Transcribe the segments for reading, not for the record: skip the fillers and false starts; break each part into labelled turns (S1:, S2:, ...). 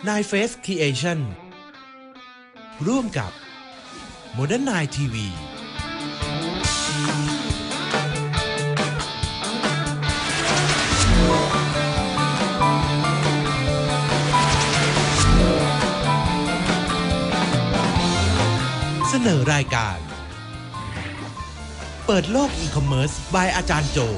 S1: Nine Face Creation ร่วมกับ Modern Nine TV เสนอรายการเปิดโลกอีคอมเมิร์ซ by อาจารย์โจ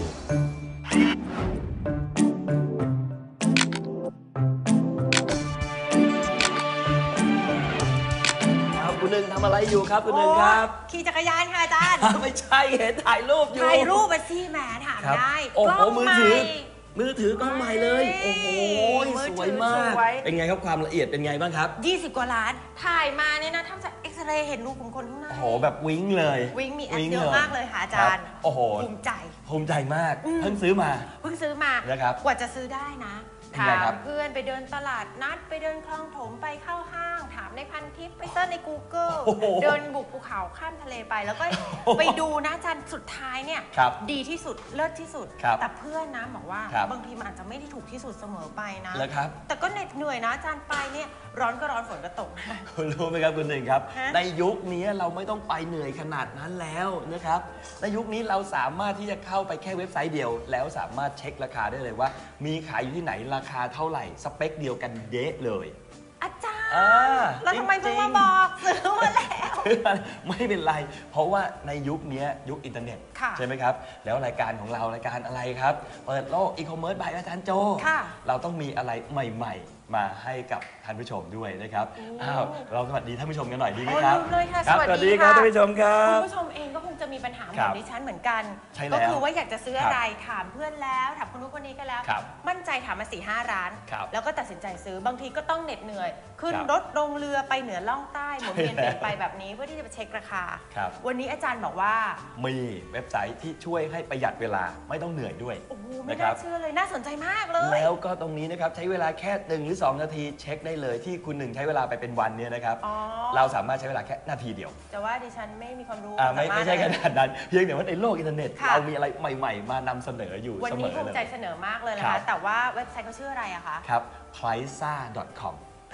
S2: คุณหนึ่งทำอะไรอยู่ครับคุณหนึ่งครับ
S3: ขี่จักรยานค่ะอาจารย์
S2: ไม่ใช่เห็นถ่ายรูปอยู่
S3: ถ่ายรูปมาสิแหมถามได้
S2: โอ้โหมือถือกล้องใหม่เลยโอ้โหสวยมากเป็นไงครับความละเอียดเป็นไงบ้างครับ
S3: 20กว่าล้านถ่ายมาเนี่ยนะทำจากเอ็กซเรย์เห็นรูขุมขนข้างใน
S2: โอ้โหแบบวิ้งเลย
S3: วิ้งมีแอปเยอะมากเลยค่ะอาจารย์
S2: โอ้โห
S3: ภูมิใจ
S2: มากเพิ่งซื้อมา
S3: นะครับกว่าจะซื้อได้นะถามเพื่อนไปเดินตลาดนัดไปเดินคลองถมไปเข้าห้างถามในพันทิปไปเซิร์ชใน Google เดินบุกภูเขาข้ามทะเลไปแล้วก็ไปดูนะอาจารย์สุดท้ายเนี่ยดีที่สุดเลิศที่สุดแต่เพื่อนนะบอกว่าบางทีมันอาจจะไม่ได้ถูกที่สุดเสมอไปนะแต่ก็เหน็ดเหนื่อยนะอาจารย์ไปเนี่ยร้อนก็ร้อนฝนก็ตก
S2: คุณรู้ไหมครับคุณหนึ่งครับในยุคนี้เราไม่ต้องไปเหนื่อยขนาดนั้นแล้วนะครับในยุคนี้เราสามารถที่จะเข้าไปแค่เว็บไซต์เดียวแล้วสามารถเช็คราคาได้เลยว่ามีขายอยู่ที่ไหนราคาเท่าไหร่สเปคเดียวกันเดะเลย
S3: อาจารย์แล้วทำไมเพิ่งมาบอกซื้อมาแล้ว
S2: ไม่เป็นไรเพราะว่าในยุคนี้ยุคอินเทอร์เน็ตใช่ไหมครับแล้วรายการของเรารายการอะไรครับเปิดโลกอีคอมเมิร์ซบายอาจารย์โจเราต้องมีอะไรใหม่ๆมาให้กับท่านผู้ชมด้วยนะครับเราสวัสดีท่านผู้ชมกันหน่อยดีไหมครับ
S3: เลยค่ะ
S2: สวัสดีครับท่านผู้ชมครับ
S3: คุณผู้ชมเองก็คงจะมีปัญหาเหมือนดิฉันเหมือนกันก็คือว่าอยากจะซื้ออะไรถามเพื่อนแล้วถามคนนู้นคนนี้ก็แล้วมั่นใจถามมา 4-5 ร้านแล้วก็ตัดสินใจซื้อบางทีก็ต้องเหน็ดเหนื่อยขึ้นรถลงเรือไปเหนือล่องใต้หมุนเวียนไปแบบนี้เพื่อที่จะไปเช็คราคาวันนี้อาจารย์บอกว่า
S2: มีเว็บไซต์ที่ช่วยให้ประหยัดเวลาไม่ต้องเหนื่อยด้วย
S3: โอ้โหไม่น่าเชื่อเลยน่าสนใจมากเลย
S2: แล้วก็ตรงนี้นะครับใช้เวลาแค่1 หรือ 2 นาทีเช็คได้เลยที่คุณหนึ่งใช้เวลาไปเป็นวันเนี่ยนะครับเราสามารถใช้เวลาแค่นาทีเดียว
S3: แต่ว่าดิฉันไม่มีความรู้
S2: ไม่ใช่ขนาดนั้นเพียงแต่ว่าในโลกอินเทอร์เน็ตเรามีอะไรใหม่ๆมานำเสนออยู่
S3: วันนี้ภูมิใจเสนอมากเลยนะคะแต่ว่าเว็บไซต์เขาชื่ออะไรอะคะ
S2: ครับ priza.com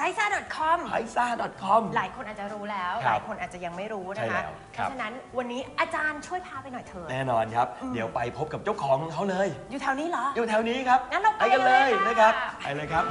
S3: priza.com หลายคนอาจจะรู้แล้วหลายคนอาจจะยังไม่รู้นะคะเพราะฉะนั้นวันนี้อาจารย์ช่วยพาไปหน่อยเถิด
S2: แน่นอนครับเดี๋ยวไปพบกับเจ้าของเขาเลย
S3: อยู่แถวนี้เหรอ
S2: อยู่แถวนี้ครับ
S3: งั้นเราไป
S2: กันเลยนะครับไปเลยครับ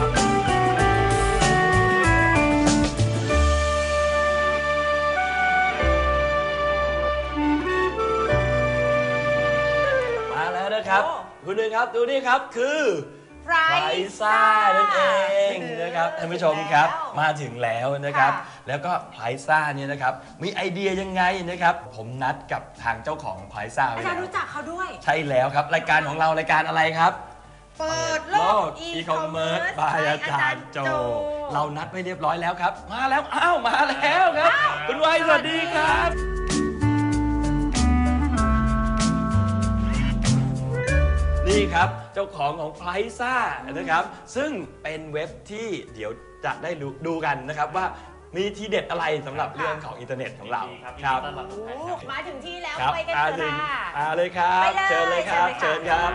S2: มาแล้วนะครับคุณหนึ่งครับดูนี่ครับคือPriza นั่นเองนะครับท่านผู้ชมครับมาถึงแล้วนะครับแล้วก็Prizaเนี่ยนะครับมีไอเดียยังไงนะครับผมนัดกับทางเจ้าของPrizaไว้แล้ว
S3: อาจารย์รู้จักเขาด้วย
S2: ใช่แล้วครับรายการของเรารายการอะไรครับ
S3: เปิดโลกอีคอมเมิร์ซ
S2: by อาจารย์โจเรานัดไว้เรียบร้อยแล้วครับมาแล้วมาแล้วครับคุณไวสวัสดีครับนี่ครับเจ้าของPrizaนะครับซึ่งเป็นเว็บที่เดี๋ยวจะได้ดูกันนะครับว่ามีทีเด็ดอะไรสำหรับเรื่องของอินเทอร์เน็ตของเรา
S3: ครับมาถึงที่แล้วไปกันเถอะ
S2: ค่ะเลยครับเชิญเลยครับเชิญครับ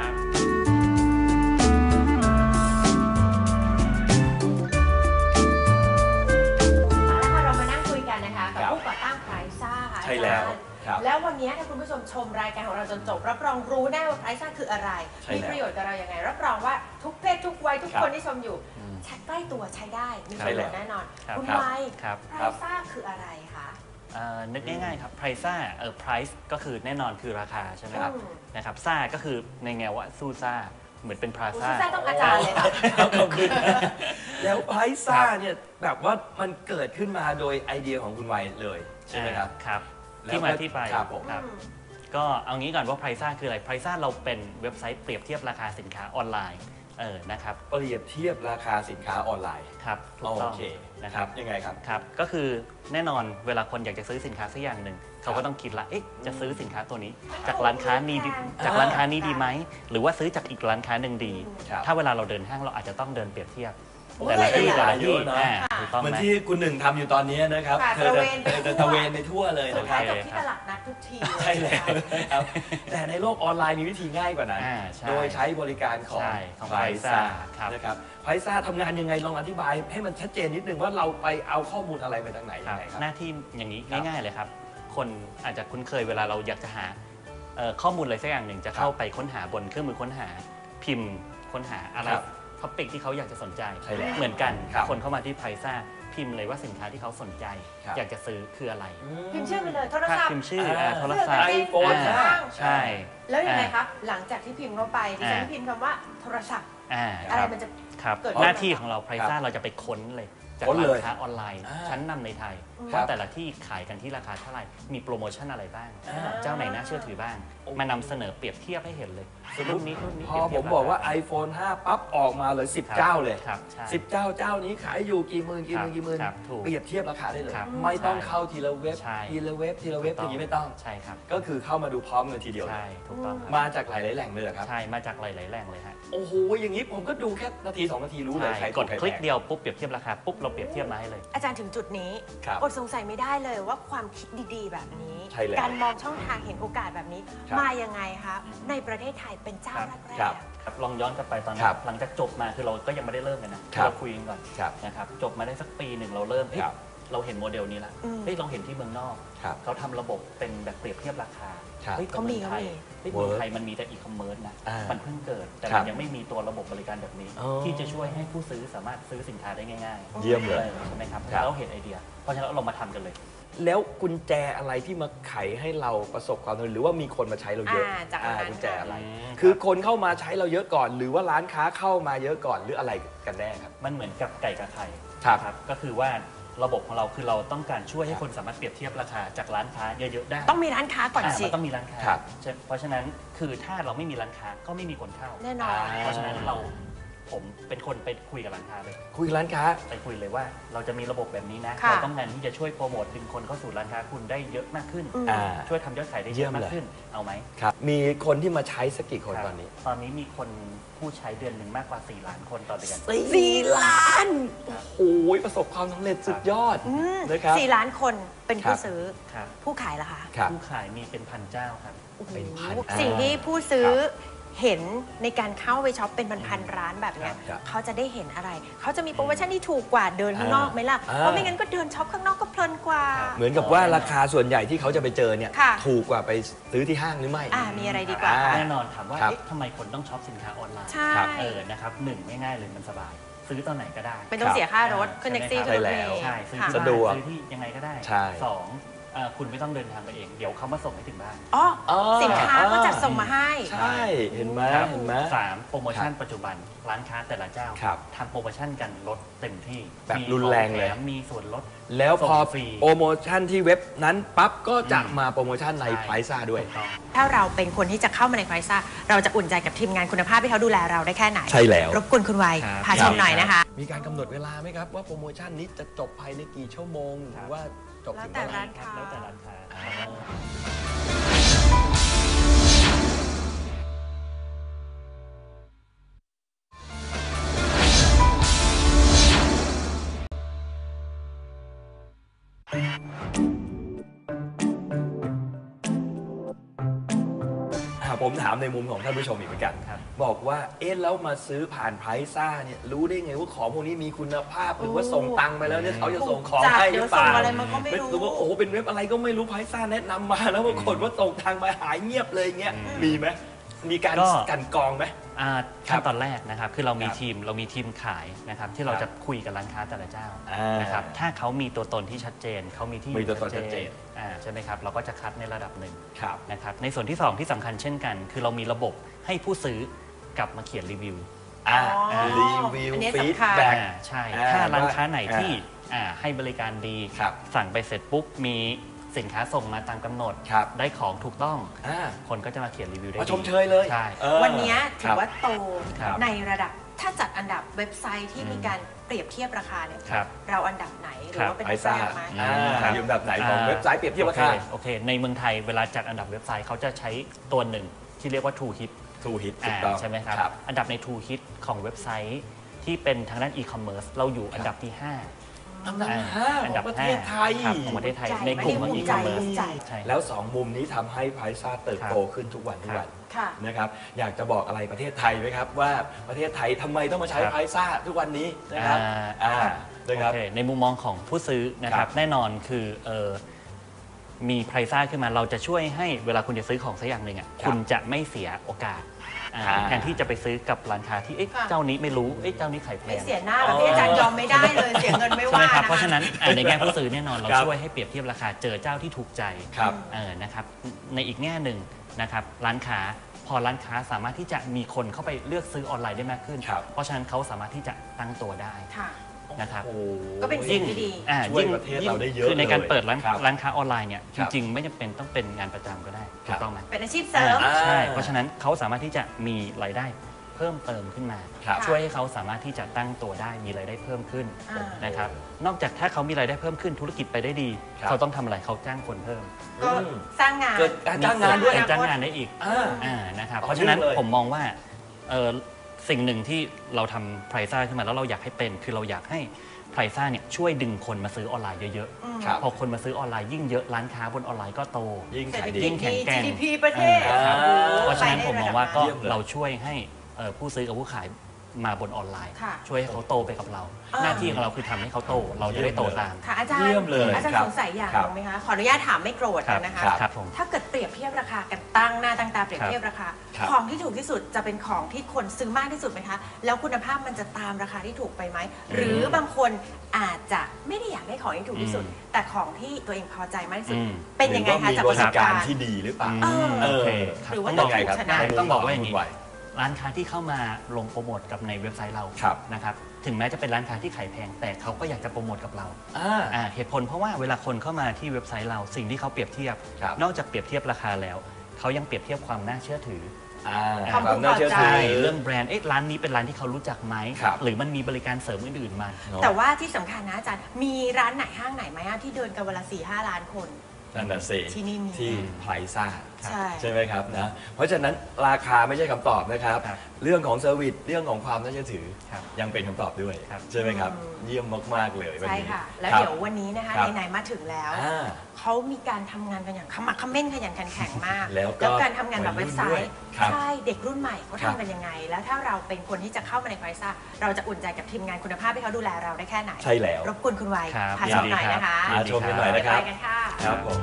S3: เรามานั่งคุยกันนะคะกับผู้ก่อตั้งPrizaค่ะ
S2: ใช่แล้ว
S3: แล้ววันนี้ถ้าคุณผู้ชมชมรายการของเราจนจบรับรองรู้แน่ว่าPrizaคืออะไรมีประโยชน์กับเราอย่างไรรับรองว่าทุกเพศทุกวัยทุกคนที่ชมอยู่ใกล้ตัวใช้ได้มีประโยชน์แน่นอนคุณไวPrizaคืออะไรคะ
S4: นึกง่ายๆครับPriza price ก็คือแน่นอนคือราคาใช่ไหมครับนะครับซ่าก็คือในแนวว่าสู้ซ่าเหมือนเป็นพลาซ่า
S3: ต้องอาจารย์เลย
S2: ขอบคุณแล้วPrizaเนี่ยแบบว่ามันเกิดขึ้นมาโดยไอเดียของคุณไวเลยใช่ไหมครับ
S4: ครับที่มาที่ไปครับก็เอางี้ก่อนว่าPrizaคืออะไรPrizaเราเป็นเว็บไซต์เปรียบเทียบราคาสินค้าออนไลน์นะครับ
S2: เปรียบเทียบราคาสินค้าออนไลน์
S4: ครับ
S2: โอเคนะครับยังไงครับ
S4: ครับก็คือแน่นอนเวลาคนอยากจะซื้อสินค้าสักอย่างหนึ่งเขาก็ต้องคิดละจะซื้อสินค้าตัวนี้จากร้านค้านี้ดีไหมหรือว่าซื้อจากอีกร้านค้าหนึ่งดีถ้าเวลาเราเดินห้างเราอาจจะต้องเดินเปรียบเทียบแต่ละที่แต่ละที่
S2: เยอะนะ
S4: ถูกต้อง
S2: เหมือน
S4: ไหม
S2: ที่คุณหนึ่งทำอยู่ตอนนี้นะครับ
S3: ค่ะ
S2: เธอ
S3: ตระเวนไป
S2: จะ
S3: ทั่ว
S2: ตระเวนไปทั่วเลย
S3: สุด
S2: นะค
S3: ท้า
S2: รั
S3: ย
S2: บ
S3: จบที่ตลาดนัดทุกที
S2: ใช่แล้วนะครับ แต่ในโลกออนไลน์มีวิธีง่ายกว่านั้น
S4: ใช่
S2: โดยใช้บริการของ
S4: ใช่ของ
S2: ไพรซ่า
S4: Prysa ครับ
S2: นะครับไพรซ่าทำงานยังไงลองอธิบายให้มันชัดเจนนิดนึงว่าเราไปเอาข้อมูลอะไรไปทางไหน
S4: ค
S2: ยั
S4: รับ
S2: งไงครับ
S4: หน้าที่อย่างนี้
S2: ครับ
S4: ง่ายๆเลยครับ คนอาจจะคุ้นเคยเวลาเราอยากจะหาข้อมูลอะไรสักอย่างหนึ่งจะเข้าไปค้นหาบนเครื่องมือค้นหาพิมพ์ค้นหาอะไร
S2: ครับ
S4: ท็อปิกที่เขาอยากจะสนใจ
S2: ใช่แล้ว
S4: เหมือนกัน
S2: ครับ
S4: คนเข้ามาที่ไพรซ่าพิมพ์เลยว่าสินค้าที่เขาสนใจ
S2: ครับ
S4: อยากจะซื้อคืออะไร
S3: พิมพ์ชื่อไปเลยโทร
S4: ถ้า
S3: ศัพท์
S4: พิมพ์ชื่อ
S2: อ่า
S4: โทรศัพท์
S3: เสื้อกางเกง
S2: iPhone
S3: ขา
S4: ใช่
S3: แล้วยังไงครับหลังจากที่พิมพ์เข้าไปดิฉัน
S4: อ่า
S3: พิมพ์คำว่าโทรศัพท์
S4: ค
S3: อะไร
S4: รับ
S3: มันจะ
S4: ครับ
S3: เกิด
S4: หน้าที่ของเราไพรซ่าเราจะไปค้นเลยจาก
S2: ค้นเลย
S4: ร้านค้าออนไลน์
S2: อ่า
S4: ชั้นนำในไทย
S2: ครับ
S4: ว่าแต่ละที่ขายกันที่ราคาเท่าไหร่มีโปรโมชั่นอะไรบ้าง
S2: อ่า
S4: เจ้าไหนน่าเชื่อถือบ้าง มานำเสนอเปรียบเทียบให้เห็นเลยรุ่นนี้รุ่นนี้
S2: พอผมบอกว่า iPhone 5 ปั๊บออกมาเลย10 เจ้าเลย
S4: ครับใช่
S2: 10 เจ้านี้ขายอยู่กี่หมื่นกี่หมื่นกี่หมื่น
S4: ครับถูก
S2: เปรียบเทียบราคาได้เลย
S4: ครับ
S2: ไม่ต้องเข้าทีละเว็บ
S4: ใช่
S2: ทีละเว็บอย่างนี้ไม่ต้อง
S4: ใช่ครับ
S2: ก็คือเข้ามาดูพร้อมกันทีเดียวเล
S4: ใช่
S2: ย
S4: ถูกต้องครับ
S2: มาจากหลายๆแหล่งเลยเหรอครับ
S4: ใช่มาจากหลายๆแหล่งเลยฮะ
S2: โอ้โหอย่างนี้ผมก็ดูแค่นาที2 นาทีรู้เลย
S4: ใช่
S2: ใคร
S4: กด
S2: ถูใร
S4: คลิก
S2: แพง
S4: เดียวปุ๊บเปรียบเทียบราคาปุ๊บเราเปรียบเทียบมาให้เลย
S3: อาจารย์ถึงจุดนี้
S2: ครับ
S3: อดสงสัยไม่ได้เลยว่าความคิดดีๆ แบบนี้
S2: ใช่แล้ว
S3: การมองช่องทางเห็นโอกาสแบบนี้
S2: ครับ
S3: มายังไงคะในประเทศไทยเป็นเจ้า
S4: ครับ
S3: แร
S2: ครั
S3: ก
S2: บ
S4: ครับลองย้อนกลับไปตอนนั้
S2: ครั
S4: น
S2: บ
S4: หลังจากจบมาคือเราก็ยังไม่ได้เริ่มกันนะครับ เราคุยกันก่อน
S2: ครับ
S4: นะครับจบมาได้สักปีหนึ่งเราเริ่มเฮ้ย
S2: ครับ
S4: เราเห็นโมเดลนี้ละเฮ้ยเราเห็นที่เมืองนอก
S2: ครับ
S4: เขาทำระบบเป็นแบบเปรียบเทียบราคา
S2: ครับ
S4: เฮ้ยแต่เมืองไทยเฮ้ย
S2: เวิ
S4: เมื
S2: ร์
S4: อก งไทยมันมีแต่อีคอมเมิร์ซนะ
S2: อ่ามั
S4: มันเพิ่งเกิด แต่
S2: ครั
S4: มั
S2: บ
S4: นยังไม่มีตัวระบบบริการแบบนี้
S2: อ๋อ
S4: ที่จะช่วยให้ผู้ซื้อสามารถซื้อสินค้าได้ง่ายๆ
S2: เยี่ยมเลย
S4: ใช่ไหมครับ
S2: ครับ
S4: เราเห็นไอเดีย เพราะฉะนั้นเรามาทำกันเลย
S2: แล้วกุญแจอะไรที่มาไขให้เราประสบความสำเร็จหรือว่ามีคนมาใช้เราเยอะ
S3: จากนั้น
S2: กุญแจอะไร
S4: อืม
S2: คือคนเข้ามาใช้เราเยอะก่อน หรือว่าร้านค้าเข้ามาเยอะก่อนหรืออะไรกันแน่ครับ
S4: มันเหมือนกับไก่กับไข่
S2: ครับ
S4: ครับก็คือว่าระบบของเราคือเราต้องการช่วยให้คนสามารถเปรียบเทียบราคาจากร้านค้าเยอะๆได้
S3: ต้องมีร้านค้าก่อนสิ
S4: มันต้องมีร้านค้า
S2: ครับ
S4: ใช่เพราะฉะนั้นคือถ้าเราไม่มีร้านค้าก็ไม่มีคนเข้า
S3: แน่นอน
S4: เพราะฉะนั้นผมเป็นคนไปคุยกับร้านค้าเลย
S2: คุยกับร้านค้า
S4: ไปคุยเลยว่าเราจะมีระบบแบบนี้นะ
S3: ค่ะ
S4: เราต้องการที่จะช่วยโปรโมทดึงคนเข้าสู่ร้านค้าคุณได้เยอะมากขึ้น
S2: อ่า
S4: ช่วยทำยอดขายได้
S2: เยี่
S4: เย
S2: ยม
S4: อะ
S2: เลย
S4: มากขึ้นเอาไหม
S2: ครับ มีคนที่มาใช้สักกี่คน
S4: ครับ
S2: ตอนนี้
S4: ตอนนี้มีคนผู้ใช้เดือนหนึ่งมากกว่า 4 ล้านคนต่อเดือน
S2: 4 ล้าน โอ้โหประสบความสำเร็จสุดยอดนะครับ
S3: 4 ล้านคนเป็นผู้
S2: ครับ
S3: ซื้อ
S4: ครับ
S3: ผู้ขายล่ะคะ
S2: ครับ
S4: ผู้ขายมีเป็นพันเจ้าครับ
S2: เป็นพัน
S3: สิ่งที่ผู้ซื้อเห็นในการเข้าไปช็อปเป็นพันๆร้านแบบเนี้ย
S2: ครับ
S3: เขาจะได้เห็นอะไร เขาจะมีโปรโมชั่นที่ถูกกว่าเดินข้างนอกไหมล่ะ
S2: อ่า
S3: เพราะไม่งั้นก็เดินช็อปข้างนอกก็เพลินกว่า
S2: เหมือนกับว่าราคาส่วนใหญ่ที่เขาจะไปเจอเนี่ย
S3: ค่ะ
S2: ถูกกว่าไปซื้อที่ห้างหรือไม่
S3: มีอะไรดีกว่า
S2: อ่า
S3: คะ
S4: แน่นอนถามว่า
S2: ครับ
S4: เอ๊ะทำไมคนต้องช็อปสินค้าออนไลน์
S3: ใช่
S2: ครับ
S4: นะครับหนึ่งง่ายๆเลยมันสบาย ซื้อตอนไหนก็ได้
S3: ไม่ต้องเสียค่ารถขึ้นแท็กซี่
S4: ใช่
S3: ขึ้น
S2: ไหม
S3: รถเมล์
S4: ใช่ซื้อ
S3: ค่ะ
S4: ที่
S2: สะด
S4: บ้าน
S2: วก
S4: ซื้อที่ยังไงก็ได้
S2: ใช่
S4: สองคุณไม่ต้องเดินทางไปเอง เดี๋ยวเขามาส่งให้ถึงบ้าน
S3: อ๋อ
S2: อ๋อ
S3: สินค้าก็จัดส่งมาให้
S2: ใช่ เห็นไหม
S4: ครับ
S2: เห็นไหม
S4: สามโปรโมชั่นปัจจุบันร้านค้าแต่ละเจ้า
S2: ครับ
S4: ทำโปรโมชั่นกันลดเต็มที่
S2: แบบ
S4: มี
S2: รุนแรงเลย
S4: ของแถมมีส่วนลด
S2: แล้วพอ
S4: ส่งฟรี
S2: โปรโมชั่นที่เว็บนั้นปั๊บก็จะ
S4: อืม
S2: มาโปรโมชั่นใน
S4: ใช่
S2: ไพรซ่าด้วย
S4: ถูกต้อง
S3: ถ้าเราเป็นคนที่จะเข้ามาในไพรซ่าเราจะอุ่นใจกับทีมงานคุณภาพที่เขาดูแลเราได้แค่ไหน
S2: ใช่แล้ว
S3: รบกวนคุณไวย
S4: ครับ
S3: พาชมหน่อยนะคะ
S2: มีการกำหนดเวลาไหมครับ ว่าโปรโมชั่นนี้จะจบภายในกี่ชั่วโมงหรือว่าจบถึงเมื่อไหร่
S3: แล้วแต่ร้านค้า
S4: แล้วแต่ร้านค้า
S2: ผมถามในมุมของท่านผู้ชมอีกเหมือนกัน
S4: ครับ
S2: บอกว่าเอ๊ะแล้วมาซื้อผ่านไพรซ่าเนี่ยรู้ได้ไงว่าของพวกนี้มีคุณภาพหรือว่าส่งตังค์ไปแล้วเนี่ยเขาจะส่งของ
S3: จัด
S2: ให้ห
S3: เดี๋
S2: รื
S3: ยว
S2: อเปล่า
S3: ส่งอะไรมาก็ไม่รู้
S2: หรือว่าโอ้โหเป็นเว็บอะไรก็ไม่รู้ไพรซ่าแนะนำมาแล้วปรากฏว่าส่งทางไปหายเงียบเลยเงี้ยมีไหมมีการ
S4: ก็
S2: กลันกรองไหม
S4: ขั้นตอนแรกนะครับคือเรามี
S2: ครับ
S4: ทีมขายนะครับที่เรา
S2: ครับ
S4: จะคุยกับร้านค้าแต่ละเจ้า
S2: อ่าน
S4: นะครับถ้าเขามีตัวตนที่ชัดเจนเขามีที่อยู่
S2: มีตัวตนชัดเจน
S4: ใช่ไหมครับเราก็จะคัดในระดับหนึ่ง
S2: ครับ
S4: นะครับในส่วนที่ 2 ที่สำคัญเช่นกัน คือเรามีระบบให้ผู้ซื้อกลับมาเขียนรีวิว
S2: อ่า
S3: อ๋อ
S2: รีวิว
S3: อันนี้
S2: ฟีด
S3: สำคัญ
S2: แบ็ก
S4: ใช่
S2: อ่า
S4: ถ้าร้านค้าไหน
S2: ว่า
S4: ที่ให้บริการดี
S2: ครับ
S4: สั่งไปเสร็จปุ๊บมีสินค้าส่งมาตามกำหนด
S2: ครับ
S4: ได้ของถูกต้อง
S2: อ่า
S4: คนก็จะมาเขียนรีวิวได้
S2: มา
S4: ดี
S2: ชมเชยเลย
S4: ใช่
S2: เออ
S3: วันนี้ถือว่าโต
S4: ครับ
S3: ในระดับถ้าจัดอันดับเว็บไซต์ที่มีการเปรียบเทียบราคาเนี่ย
S4: ครับ
S3: เราอันดับไหนหรือว่าเป็น
S2: ไพรซ่า
S3: แรกไหม
S4: ครับ
S2: อยู่อันดับไหนของเว็บไซต์เปรียบเทียบราคา
S4: โอเค ในเมืองไทยเวลาจัดอันดับเว็บไซต์เขาจะใช้ตัวหนึ่งที่เรียกว่า True Hit
S2: ทูฮิตถูกต้อง
S4: ใช่ไหมครับ อันดับใน True Hit ของเว็บไซต์ที่เป็นทางด้านอีคอมเมิร์ซเราอยู่อันดับที่ 5
S2: อันดับ5ของประเทศไทย
S4: ของประเทศไทยในกลุ่มของอีคอมเมิร์ซ
S2: แล้ว2มุมนี้ทำให้ไพรซ่าเติบโตขึ้นทุกวันนะครับอยากจะบอกอะไรประเทศไทยไหมครับว่าประเทศไทยทำไมต้องมาใช้ไพรซ่าทุกวันนี้นะครับ
S4: ในมุมมองของผู้ซื้อนะครับแน่นอนคือมีไพรซ่าขึ้นมาเราจะช่วยให้เวลาคุณจะซื้อของสักอย่างหนึ่งคุณจะไม่เสียโอกาสแทนที่จะไปซื้อกับร้านค้าที่เจ้านี้ไม่รู้เจ้านี้ขายแพง
S3: เสียหน้าหรอพี่อาจารย์ยอมไม่ได้เลยเสียเงินไม่ว่า
S4: นะครับเพราะฉะนั้นในแง่ผู้ซื้อแน่นอนเราช่วยให้เปรียบเทียบราคาเจอเจ้าที่ถูกใจนะครับในอีกแง่หนึ่งนะครับร้านค้าพอร้านค้าสามารถที่จะมีคนเข้าไปเลือกซื้อออนไลน์ได้มากขึ้นเพราะฉะนั้นเขาสามารถที่จะตั้งตัวได้นะครับ
S3: ก็เป็นสิ่งที่ดี
S2: ช่วยประเทศเราได้เยอะ
S4: คือในการเปิดร้านค้าออนไลน์เนี่ยจริงๆไม่จำเป็นต้องเป็นงานประจำก็ได้ถูกต้องไหม
S3: เป็นอาชีพเสริม
S4: ใช่เพราะฉะนั้นเขาสามารถที่จะมีรายได้เพิ่มเติมขึ้นมาช่วยให้เขาสามารถที่จะตั้งตัวได้มีรายได้เพิ่มขึ้นนะครับนอกจากถ้าเขามีรายได้เพิ่มขึ้นธุรกิจไปได้ดีเขาต้องทำอะไรเขาจ้างคนเพิ่ม
S3: ก็สร้างงาน
S2: เกิดการจ้างงานด้วย
S4: จ้างงานได้อีกนะครับเพราะฉะนั้นผมมองว่าสิ่งหนึ่งที่เราทำไพรซ่าขึ้นมาแล้วเราอยากให้เป็นคือเราอยากให้ไพรซ่าเนี่ยช่วยดึงคนมาซื้อออนไลน์เยอะๆพอคนมาซื้อออนไลน์ยิ่งเยอะร้านค้าบนออนไลน์ก็โต
S2: ยิ่งขายดี
S3: ยิ่ง
S4: แข็งแกร่ง
S3: GDP ประเทศ
S4: เพราะฉะนั้นผมมองว่าก็เราช่วยให้ผู้ซื้อกับผู้ขายมาบนออนไลน์ช่วยให้เขาโตไปกับเราหน้าที่ของเราคือทำให้เขาโตเราจะได้โตตาม
S3: ค่ะอาจารย์สงสัยอย่างนึงไหมคะขออนุญาตถามไม่โกรธนะคะถ้าเกิดเปรียบเทียบราคากันตั้งหน้าตั้งตาเปรียบเทียบราคาของที่ถูกที่สุดจะเป็นของที่คนซื้อมากที่สุดไหมคะแล้วคุณภาพมันจะตามราคาที่ถูกไปไหมหรือบางคนอาจจะไม่ได้อยากได้ของที่ถูกที่สุดแต่ของที่ตัวเองพอใจมากที่สุดเป็นยังไงคะจากประสบการณ์
S2: ที่ดีหรือเปล่า
S3: หรือว่าต้องถูกชนะ
S4: ต้องบอกว่าอย่างนี้ร้านค้าที่เข้ามาลงโปรโมทกับในเว็บไซต์เรานะครับถึงแม้จะเป็นร้านค้าที่ขายแพงแต่เขาก็อยากจะโปรโมทกับเราเหตุผลเพราะว่าเวลาคนเข้ามาที่เว็บไซต์เราสิ่งที่เขาเปรียบเทียบนอกจากเปรียบเทียบราคาแล้วเขายังเปรียบเทียบความน่าเชื่อถือ
S3: ความน่าเชื่อ
S4: ถือเรื่องแบรนด์ร้านนี้เป็นร้านที่เขารู้จักไหมหรือมันมีบริการเสริมอื่นๆมา
S3: แต่ว่าที่สำคัญนะอาจารย์มีร้านไหนห้างไหนไหมที่เดินกันวันละ 4-5 ล้านคน
S2: นั่นน่ะสิ
S3: ที่นี่มี
S2: ที่ไพรซ่าใช่ไหมครับนะเพราะฉะนั้นราคาไม่ใช่คำตอบนะครับเรื่องของเซอร์วิสเรื่องของความน่าเชื่อถือยังเป็นคำตอบด้วยใช่ไหมครับเยี่ยมมากๆเลยวันนี้
S3: ใช่ค่ะแล้วเดี๋ยววันนี้นะคะไหนๆมาถึงแล้วเขามีการทำงานกันอย่างขมักเขม้นขยันขันแข็งมากแล้วการทำงานแบบเว็บไซต์ใช่เด็กรุ่นใหม่เขาทำกันยังไงแล้วถ้าเราเป็นคนที่จะเข้ามาในไพรซ่าเราจะอุ่นใจกับทีมงานคุณภาพที่เขาดูแลเราได้แค่ไหน
S2: ใช่แล้ว
S3: รบกวนคุณไวพาชมหน่อยนะคะ
S2: ชมกันหน่อยนะครับ
S3: ไปกันค่ะ
S2: ครับผม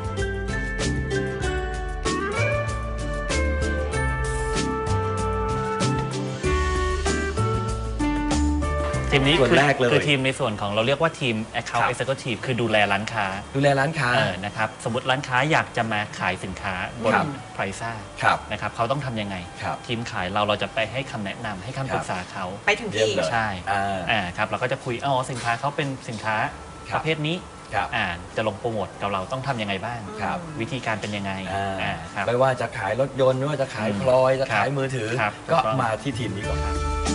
S4: ทีมนี้คือทีมในส่วนของเราเรียกว่าทีม Account Executive คือดูแลร้านค้านะครับสมมติร้านค้าอยากจะมาขายสินค้าบนไพรซ่านะครับเขาต้องทำยังไงทีมขายเราจะไปให้คำแนะนำให้คำปรึกษาเขา
S3: ไปถึงที่
S4: ใช่ครับเราก็จะคุยสินค้าเขาเป็นสินค้าประเภทนี้จะลงโปรโมทกับเราต้องทำยังไงบ้างวิธีการเป็นยังไง
S2: ไม่ว่าจะขายรถยนต์ไม่ว่าจะขายพลอยจะขายมือถือก็มาที่ทีมนี้ก่อน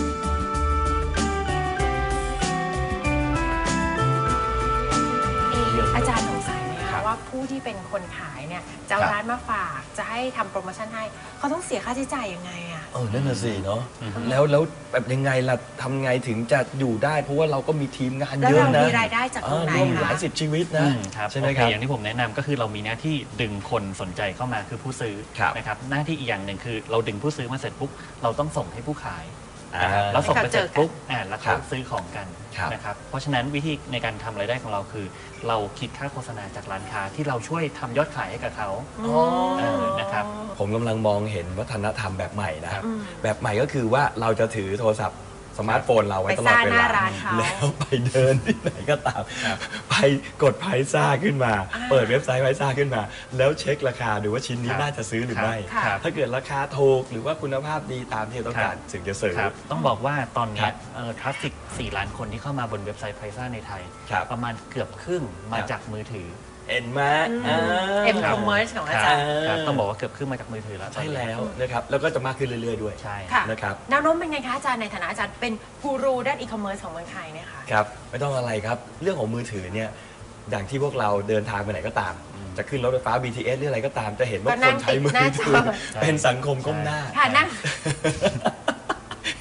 S3: อาจารย์สงสัยไหมคะว่าผู้ที่เป็นคนขายเนี่ยจะเอาร้านมาฝากจะให้ทำโปรโมชั่นให้เขาต้องเสียค่าใช้จ่ายยังไงอ่ะ
S2: นั่นน่ะสิเนาะแล้วแบบยังไงล่ะทำไงถึงจะอยู่ได้เพราะว่าเราก็มีทีมงานเยอะนะ
S3: แล้วเรามีรายได้จากตรงไหน
S2: ร่วมหลายสิบชีวิตนะ
S4: ใช่ไหมครับอย่างที่ผมแนะนำก็คือเรามีหน้าที่ดึงคนสนใจเข้ามาคือผู้ซื้อนะครับหน้าที่อีกอย่างหนึ่งคือเราดึงผู้ซื้อมาเสร็จปุ๊บเราต้องส่งให้ผู้ขายแล้วส่งไปเสร็จปุ๊บแล้วเขาซื้อของกันนะครับเพราะฉะนั้นวิธีในการทำรายได้ของเราคือเราคิดค่าโฆษณาจากร้านค้าที่เราช่วยทำยอดขายให้กับเขานะครับ
S2: ผมกำลังมองเห็นวัฒนธรรมแบบใหม่นะครับแบบใหม่ก็คือว่าเราจะถือโทรศัพท์สมาร์ทโฟนเราไว้ตลอดเวลาแล้วไปเดินที่ไหนก็ตามไปกดไพรซ่าขึ้นมาเปิดเว็บไซต์ไพรซ่าขึ้นมาแล้วเช็คราคาดูว่าชิ้นนี้น่าจะซื้อหรือไม่ถ้าเกิดราคาถูกหรือว่าคุณภาพดีตามที่ต้องการถึงจะซื้อ
S4: ต้องบอกว่าตอนนี้ทราฟฟิก 4 ล้านคนที่เข้ามาบนเว็บไซต์ไพรซ่าในไทยประมาณเกือบครึ่งมาจากมือถือ
S2: เอ็นมา
S3: e-commerce ของอาจารย์
S4: ต้องบอกว่าเกือบขึ้นมาจากมือถือแล้ว
S2: ใช่แล้วนะครับแล้วก็จะมากขึ้นเรื่อยๆด้วย
S4: ใช่
S2: นะครับ
S3: แนวโน้มเป็นไงคะอาจารย์ในฐานะอาจารย์เป็นกูรูด้าน e-commerce ของเมืองไทยเนี่ยค่ะ
S2: ครับไม่ต้องอะไรครับเรื่องของมือถือเนี่ยอย่างที่พวกเราเดินทางไปไหนก็ตามจะขึ้นรถไฟฟ้า BTS หรืออะไรก็ตามจะเห็นว่าคนใช้มือถือเป็นสังคมก้มหน้า
S3: ค่ะนั่ง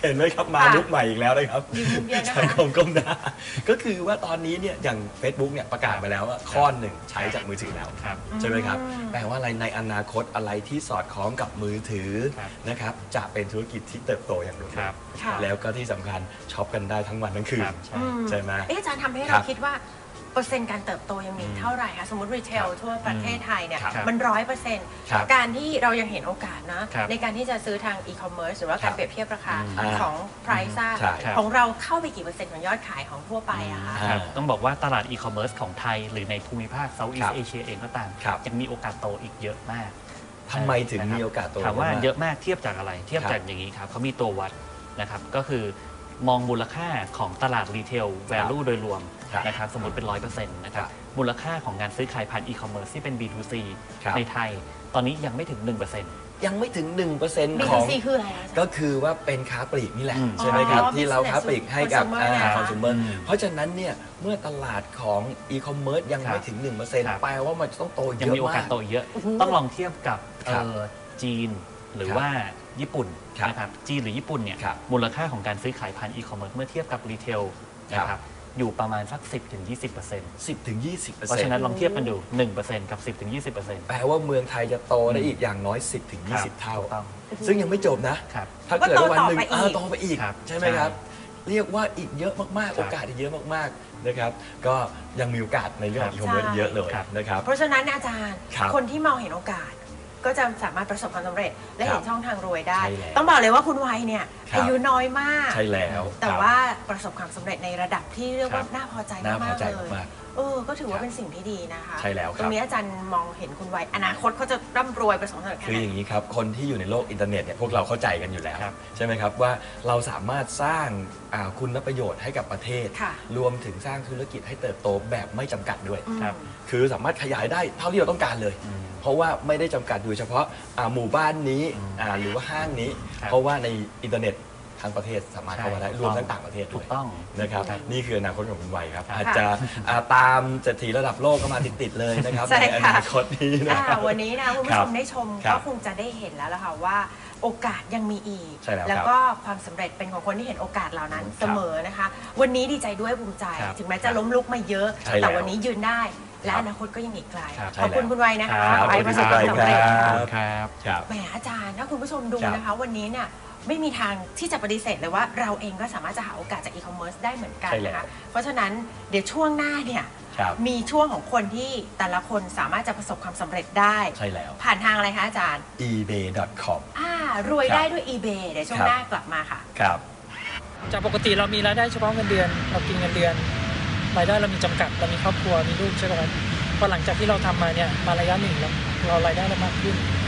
S2: เห็นไหมครับมายุคใหม่อีกแล้วนะครับใช้คำก้มหน้าก็คือว่าตอนนี้เนี่ยอย่าง Facebook เนี่ยประกาศไปแล้วว่าข้อหนึ่งใช้จากมือถือแล้วใช่ไหมครับแปลว่าอะไรในอนาคตอะไรที่สอดคล้องกับมือถือนะครับจะเป็นธุรกิจที่เติบโตอย่างรวดเร็วแล้วก็ที่สำคัญช็อปกันได้ทั้งวันทั้งคืนใช่ไหม
S3: อาจารย์ทำให้เราคิดว่าเปอร์เซ็นต์การเติบโตยังมีเท่าไหร่คะสมมติรีเทลทั่วประเทศไทยเนี่ยมัน100%การที่เรายังเห็นโอกาสนะในการที่จะซื้อทางอีคอมเมิร์ซหรือว่าการเปรียบเทียบราคาของ Price ของเราเข้าไปกี่เปอร์เซ็นต์ของยอดขายของทั่วไปอะคะ
S4: ต้องบอกว่าตลาดอีคอมเมิร์ซของไทยหรือในภูมิภาคเซาท์อีสต์เอเชียเองก็ตามยังมีโอกาสโตอีกเยอะมาก
S2: ทำไมถึงมีโอกาสโต
S4: ถามว่าเยอะมากเทียบจากอะไรเทียบจากอย่างนี้ครับเขามีตัววัดนะครับก็คือมองมูลค่าของตลาดรีเทล value โดยรวมนะครับสมมติเป็น 100% นะครับมูลค่าของการซื้อขายผ่านอีคอมเมิร์ซที่เป็น B2C ในไทยตอนนี้ยังไม่ถึง 1%
S2: ยังไม่ถึง 1%
S3: ของ B2C คืออะไร
S2: ก็คือว่าเป็นค้าปลีกนี่แหละใช่ไหมครับที่เราค้าปลีกให้กับคอน sumer เพราะฉะนั้นเนี่ยเมื่อตลาดของอีคอมเมิร์ซยังไม่ถึง 1% แปลว่ามันจะต้องโตเยอะมาก
S4: ยังมีโอกาสโตเยอะต้องลองเทียบกับจีนหรือว่าญี่ปุ่นนะครับจีนหรือญี่ปุ่นเนี่ยมูลค่าของการซื้อขายผ่านอีคอมเมิร์ซเมื่อเทียบกับรีเทลนะครับอยู่ประมาณสัก 10-20%
S2: 10-20%
S4: เพราะฉะนั้นลองเทียบกันดู 1% กับ 10-20%
S2: แปลว่าเมืองไทยจะโตได้อีกอย่างน้อย 10-20 เท่าซึ่งยังไม่จบนะถ้าเกิดวันหนึ่งโตไปอีกใช่ไหมครับเรียกว่าอีกเยอะมากๆโอกาสอีกเยอะมากๆนะครับก็ยังมีโอกาสในเรื่องของอีคอมเมิร์ซเยอะเลยนะครับ
S3: เพราะฉะนั้นอาจารย์คนที่มองเห็นโอกาสก็จะสามารถประสบความสำเร็จและเห็นช่องทางรวยได้ต้องบอกเลยว่าคุณวัยเนี่ยอายุน้อยมาก
S2: ใช่แล้ว
S3: แต่ว่าประสบความสำเร็จในระดับที่เรียกว่าน่าพอใจมากเลยก็ถือว่าเป็นสิ่งที่ดีนะคะ
S2: ใช่แล้ว
S3: ตรงนี้อาจารย์มองเห็นคุณวัยอนาคตเขาจะร่ำรวยประสบความสำเร็จ
S2: คืออย่างนี้ครับคนที่อยู่ในโลกอินเทอร์เน็ตเนี่ยพวกเราเข้าใจกันอยู่แล้วใช่ไหมครับว่าเราสามารถสร้างคุณประโยชน์ให้กับประเทศรวมถึงสร้างธุรกิจให้เติบโตแบบไม่จำกัดด้วยคือสามารถขยายได้เท่าที่เราต้องการเลยเพราะว่าไม่ได้จำกัดอยู่เฉพาะหมู่บ้านนี้หรือว่าห้างนี้เพราะว่าในอินเทอร์เน็ตทั้งประเทศสามารถเข้ามาได้รวมทั้งต่างประเทศด้วยนะครับนี่คืออนาคตของคุณวัยครับอาจจะตามเศรษฐีระดับโลกก็มาติดๆเลยนะครับในอนาคตนี้นะ
S3: วันนี้นะคุณผู้ชมได้ชมก็คงจะได้เห็นแล้วล่ะค่ะว่าโอกาสยังมีอีกแล้วก็ความสำเร็จเป็นของคนที่เห็นโอกาสเหล่านั้นเสมอนะคะวันนี้ดีใจด้วยภูมิใจถึงแม้จะล้มลุกมาเยอะแต่วันนี้ยืนได้และอนาคตก็ยังอีกไกลขอบคุณคุณวัยนะคะไปประสบความสำเร็จแหมอาจารย์ถ้าคุณผู้ชมดูนะคะวันนี้เนี่ยไม่มีทางที่จะปฏิเสธเลยว่าเราเองก็สามารถจะหาโอกาสจากอีคอมเมิร์ซได้เหมือนกันนะคะเพราะฉะนั้นเดี๋ยวช่วงหน้าเนี่ยมีช่วงของคนที่แต่ละคนสามารถจะประสบความสำเร็จได้
S2: ใช่แล้ว
S3: ผ่านทางอะไรคะอาจารย์
S2: ebay.com
S3: รวยได้ด้วย eBay เดี๋ยวช่วงหน้ากลับมาค่ะ
S2: ครับ
S5: จากปกติเรามีรายได้เฉพาะเงินเดือนเรากินเงินเดือนรายได้เรามีจำกัดเรามีครอบครัวมีลูกใช่ไหมครับพอหลังจากที่เราทำมาเนี่ยมาระยะหนึ่งเรารายได้เรามากขึ้น